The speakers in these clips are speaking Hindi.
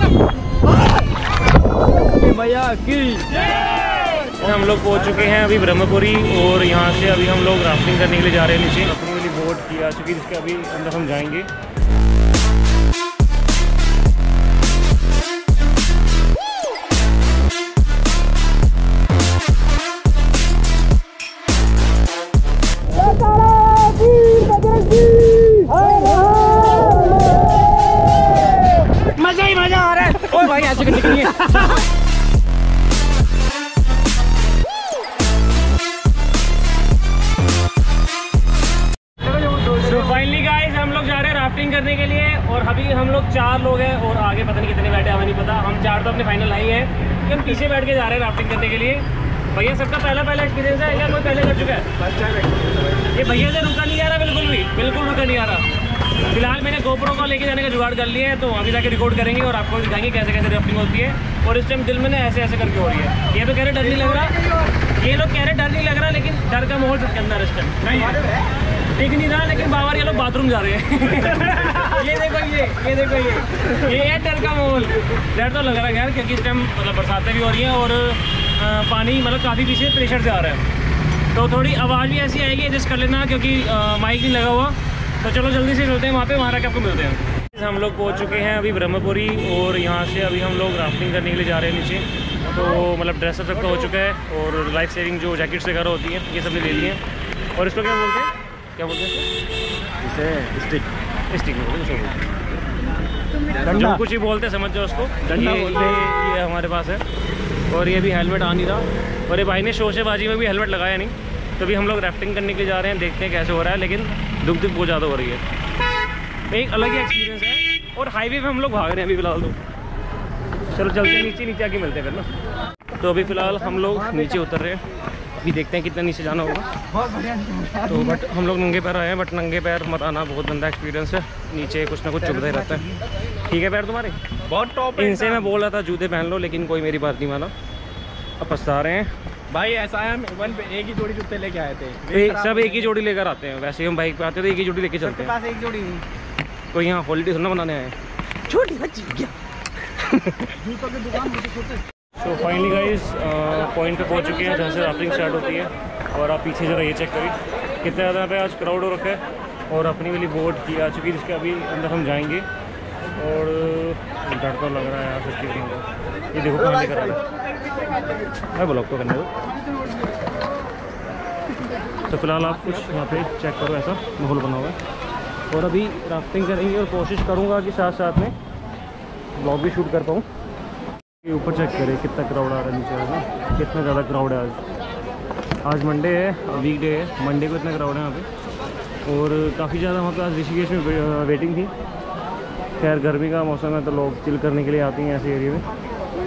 भैया की हम लोग पहुंच चुके हैं अभी ब्रह्मपुरी, और यहाँ से अभी हम लोग राफ्टिंग करने के लिए जा रहे हैं नीचे। अपनी वाली बोट की आ चुकी है, जिसके अभी अंदर हम जाएंगे। मजा ही मजा आ रहा है। ओ भाई ऐसे निकलिए। फाइनली गाइस हम लोग जा रहे हैं राफ्टिंग करने के लिए, और अभी हम लोग 4 लोग हैं, और आगे पता नहीं कितने बैठे हमें नहीं पता। हम 4 तो अपने फाइनल आई है कि हम पीछे बैठ के जा रहे हैं राफ्टिंग करने के लिए। भैया सबका पहला एक्सपीरियंस है या कोई पहले कर चुका है? ये भैया से रुका नहीं आ रहा, बिल्कुल रुका नहीं आ रहा। फिलहाल मैंने गोप्रो को लेके जाने का जुगाड़ कर लिया है, तो अभी जाके रिकॉर्ड करेंगे और आपको दिखाएंगे कैसे कैसे राफ्टिंग होती है। और इस टाइम दिल में ऐसे ऐसे करके हो रही है। ये तो कह रहे डर नहीं लग रहा, ये लोग कह रहे डर नहीं लग रहा, लेकिन डर का माहौल सबके अंदर इस टाइम दिख नहीं रहा। लेकिन बाबर ये लोग बाथरूम जा रहे हैं। ये देखो ये है डर का माहौल। डर तो लग रहा है यार, क्योंकि इस टाइम मतलब बरसातें भी हो रही हैं और पानी मतलब काफ़ी पीछे प्रेशर से आ रहा है, तो थोड़ी आवाज़ भी ऐसी आएगी, एडजस्ट कर लेना, क्योंकि माइक नहीं लगा हुआ। तो चलो जल्दी से चलते हैं वहाँ पे, वहाँ रख के आपको मिलते हैं। हम लोग पहुँच चुके हैं अभी ब्रह्मपुरी, और यहाँ से अभी हम लोग राफ्टिंग करने के लिए जा रहे हैं नीचे। तो मतलब ड्रेसअप तक तो हो चुका है, और लाइफ सेविंग जो जैकेट्स वगैरह होती हैं ये सब ले लिए हैं। और इसको क्या बोलते हैं इसे? स्टिक बोलते हैं, जो कुछ ही बोलते हैं, समझ जाओ उसको। ये हमारे पास है, और ये भी हेलमेट आ नहीं रहा, और ये भाई ने शोशेबाजी में भी हेलमेट लगाया नहीं। तो अभी हम लोग राफ्टिंग करने के लिए जा रहे हैं, देखते हैं कैसे हो रहा है, लेकिन दुख बहुत ज़्यादा हो रही है। एक अलग ही एक्सपीरियंस है, और हाईवे पे हम लोग भाग रहे हैं अभी फ़िलहाल। तो चलो चलते हैं नीचे आके मिलते हैं फिर ना। तो अभी फ़िलहाल हम लोग नीचे उतर रहे हैं, अभी देखते हैं कितना नीचे जाना होगा। तो बट हम लोग नंगे पैर आए हैं, बट नंगे पैर मत आना, बहुत गंदा एक्सपीरियंस है। नीचे कुछ ना कुछ चुभता ही रहता है। ठीक है पैर तुम्हारे बहुत टॉप। इनसे मैं बोल रहा था जूते पहन लो, लेकिन कोई मेरी बात नहीं माना। अब पछता रहे हैं भाई। ऐसा है, हम एक ही जोड़ी जूते लेके आए थे। सब एक ही जोड़ी लेकर आते हैं। वैसे हम बाइक पे आते थे, एक ही जोड़ी लेके चलते हैं। एक जोड़ी नहीं, कोई यहाँ हॉलीडे थोड़ा बनाने आए, छोटी बच्ची क्या। जूतों की दुकान तो फाइनली गाइस पॉइंट पे पहुंच चुके हैं जहाँ से राफ्टिंग स्टार्ट होती है। और आप पीछे ज़रा ये चेक करिए कितना ज़्यादा यहाँ पे आज क्राउड हो रखा है। और अपनी वाली बोट की आ चुकी है, जिसके अभी अंदर हम जाएंगे। और डर तो लग रहा है यार सच्ची को। ये देखो कहाँ लेकर आ रहा है, ब्लॉक तो करने दो। तो फिलहाल आप कुछ यहाँ पे चेक करो, ऐसा माहौल बना हुआ है। और अभी राफ्टिंग करेंगे, और कोशिश करूँगा कि साथ साथ में ब्लॉग भी शूट कर पाऊँ। ये ऊपर चेक करें कितना क्राउड आ रहा है नीचे, है ना, कितना ज़्यादा क्राउड है आज मंडे है, वीकडे है। मंडे को इतना क्राउड है यहाँ पे, और काफ़ी ज़्यादा वहाँ पे आज ऋषिकेश में वेटिंग थी। खैर गर्मी का मौसम है, तो लोग चिल करने के लिए आते हैं ऐसे एरिया में।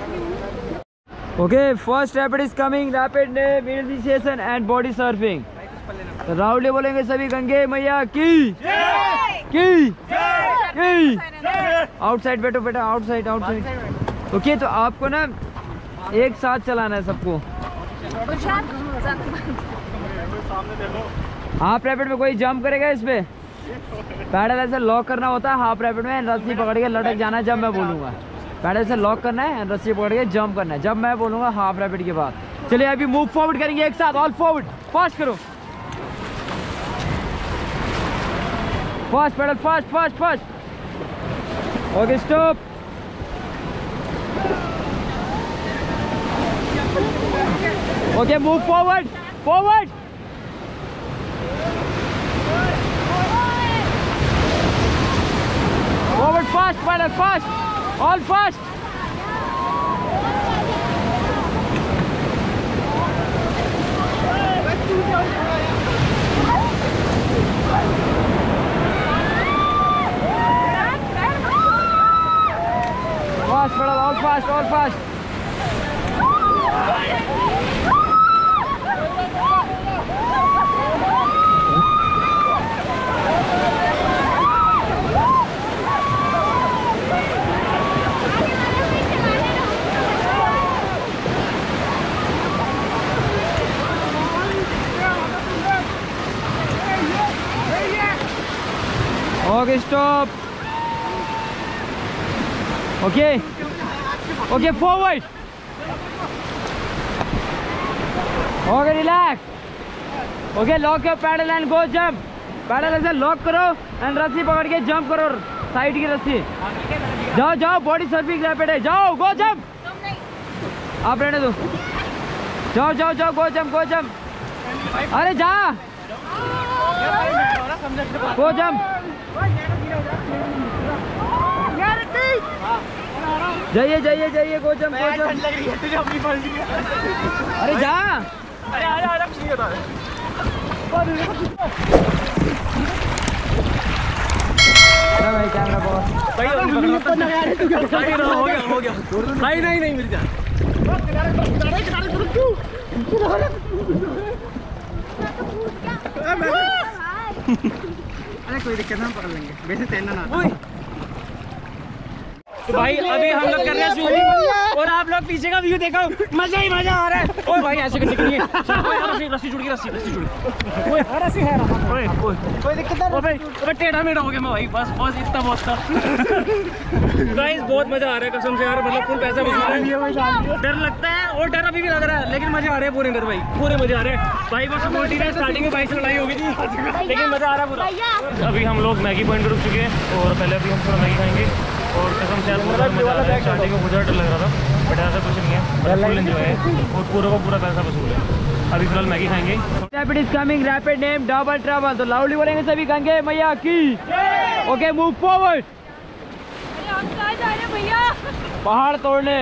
Okay, first rapid is coming, rapid meditation and body surfing. तो राउंड बोलेंगे सभी गंगे मैया की आउटसाइड बैठो बेटा, आउटसाइड। ओके, तो आपको ना एक साथ चलाना है सबको। हाफ रैपिड में कोई जंप करेगा इस पे, पैडल ऐसे लॉक करना होता है। हाफ रैपिड में रस्सी पकड़ के लटक जाना है जब मैं बोलूँगा। पैडल से लॉक करना है, रस्सी पकड़ के जंप करना है जब मैं बोलूँगा हाफ रैपिड के बाद। चलिए अभी मूव फॉरवर्ड करेंगे एक साथ, ऑल फॉरवर्ड, फास्ट करो, fast paddle, fast. Okay stop. Okay move forward, forward fast, brother, fast, all fast. Fast, brother, all fast, all fast. Okay, stop. Okay. Okay forward, okay relax, okay lock your paddle and go jump. Paddle ऐसे लॉक करो एंड रस्सी पकड़ के जंप करो, साइड की रस्सी। जाओ जाओ, बॉडी सर्फिंग रैपिड है, जाओ गो जंप। आप रहने दो, जाओ जाओ जाओ, गो जंप गो जंप। अरे जा, गो जंप, जाइए जाइए जाइए, गो जंप गो जंप। अरे जा, भाई कैमरा बहुत हो गया नहीं मेरी जान। अरे कोई दिक्कत ना, पकड़ लेंगे, वैसे तैरना ना। तो भाई अभी हम लोग कर रहे हैं स्विमिंग और आप लोग पीछे का व्यू देखो, मजा ही मजा आ रहा है। ओए भाई ऐसे करने के लिए रस्सी जुड़ गई, रस्सी जुड़ गई। ओए रस्सी है, ओए कोई दिक्कत नहीं। ओए टेढ़ा मेढ़ा हो गया मैं भाई, बस इतना बहुत था। गाइस बहुत मजा आ रहा है कसम से यार, मतलब फुल पैसा वसूल है। डर लगता है और डर अभी भी लग रहा है, लेकिन मजा आ रहा है पूरे अंदर भाई, पूरे मजे आ रहे हैं। भाई को सिक्योरिटी ने स्टार्टिंग में बाइक से लड़ाई हो गई थी, लेकिन मजा आ रहा है पूरा। अभी हम लोग मैगी पॉइंट पर रुक चुके हैं और पहले अभी हम थोड़ा मैगी खाएंगे और कसम से स्टार्टिंग में मुझे डर लग रहा था, बट ऐसा कुछ नहीं है, फुल एंजॉय है और पूरा का पूरा पैसा वसूल है। अभी फिलहाल मैगी खाएंगे। Rapid is coming, rapid name double trouble, तो लाउडली बोलेंगे सभी, गंगे मैया की। ओके मूव फॉरवर्ड। हम कहाँ जा रहे हैं भैया? पहाड़ तोड़ने।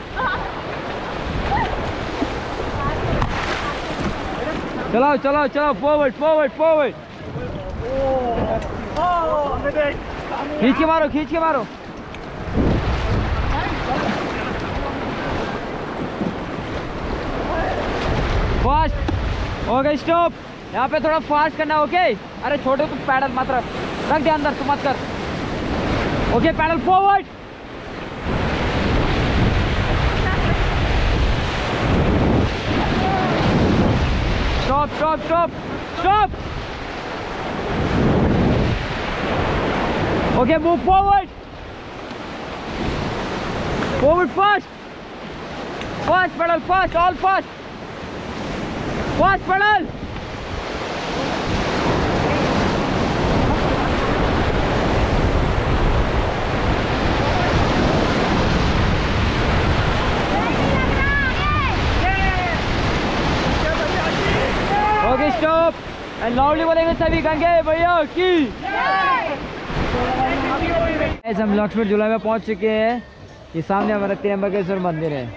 चलो चलो चलो, फॉरवर्ड फॉरवर्ड फॉरवर्ड, खींच के मारो खींच के मारो। फास्ट, ओके स्टॉप, यहाँ पे थोड़ा फास्ट करना, ओके। अरे छोटे कुछ पैडल मत रख दे अंदर, तू मत कर। Okay paddle forward, stop stop stop stop, okay move forward, forward fast, fast paddle, fast all fast, fast paddle. Okay stop and loudly बोलेंगे सभी, गंगे भैया की। हम लक्ष्मण झूला में पहुंच चुके हैं, ये सामने हमारा त्र्यंबकेश्वर मंदिर है।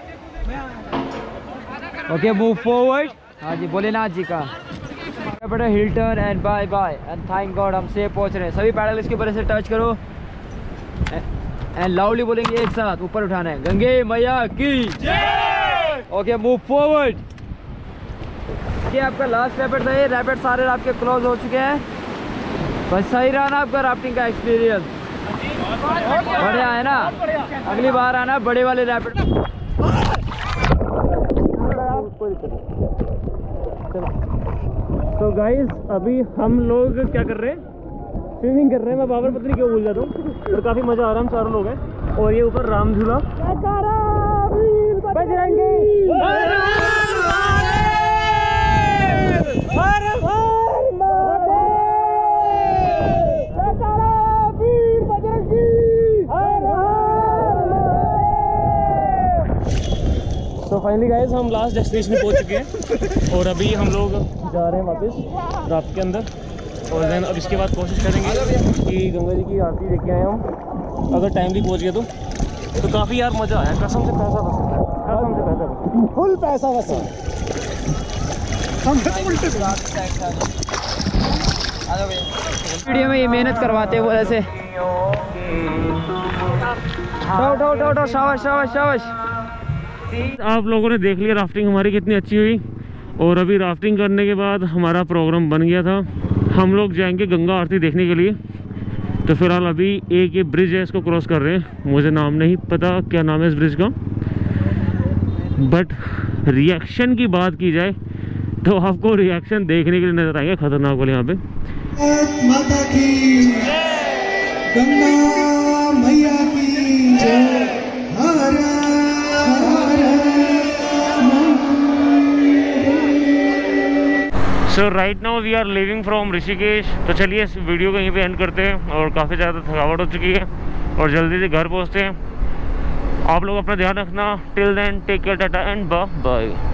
ओके मूव फॉरवर्ड, हाँ जी भोलेनाथ जी का hill turn and bye bye and thank God हम सेफ पहुंच रहे हैं। सभी पैडल इसके ऊपर से टच करो एंड लाउडली बोलेंगे एक साथ, ऊपर उठाना है, गंगे मैया की। Okay move forward. ये आपका लास्ट रैपिड था, ये रैपिड सारे आपके क्लोज हो चुके हैं। बस सही रहा ना आपका राफ्टिंग का एक्सपीरियंस, बढ़िया है ना? अगली बार आना बड़े वाले रैपिड। तो गाइस अभी हम लोग क्या कर रहे हैं, स्विमिंग कर रहे हैं। मैं बाबर पत्नी क्यों भूल जाता हूँ, और काफ़ी मज़ा आ रहा है, हम चारों लोग हैं। और ये ऊपर राम झूला, तो फाइनली गाइस हम लास्ट डेस्टिनेशन पहुंच चुके हैं और अभी हम लोग जा रहे हैं वापस राफ्ट के अंदर। और देन अब इसके बाद कोशिश करेंगे कि गंगा जी की आरती देख के आए हम, अगर टाइमली पहुंच गए तो काफ़ी यार मज़ा आया, कसम से पैसा वसूल, कसम से पैसा वसूल, फुल पैसा वसूल। वीडियो में ये मेहनत करवाते हैं वो ऐसे। उठो शाबाश शाबाश शाबाश। आप लोगों ने देख लिया राफ्टिंग हमारी कितनी अच्छी हुई। और अभी राफ्टिंग करने के बाद हमारा प्रोग्राम बन गया था, हम लोग जाएंगे गंगा आरती देखने के लिए। तो फिलहाल अभी एक ये ब्रिज है, इसको क्रॉस कर रहे हैं। मुझे नाम नहीं पता क्या नाम है इस ब्रिज का, बट रिएक्शन की बात की जाए तो आपको रिएक्शन देखने के लिए नजर आएंगे खतरनाक वाले यहाँ पे। माता की गंगा मैया की जय, हर so right now we are living from Rishikesh. तो चलिए इस वीडियो को यहीं पे एंड करते हैं, और काफ़ी ज़्यादा थकावट हो चुकी है और जल्दी से घर पहुँचते हैं। आप लोग अपना ध्यान रखना। Till then take care, tata and bye bye.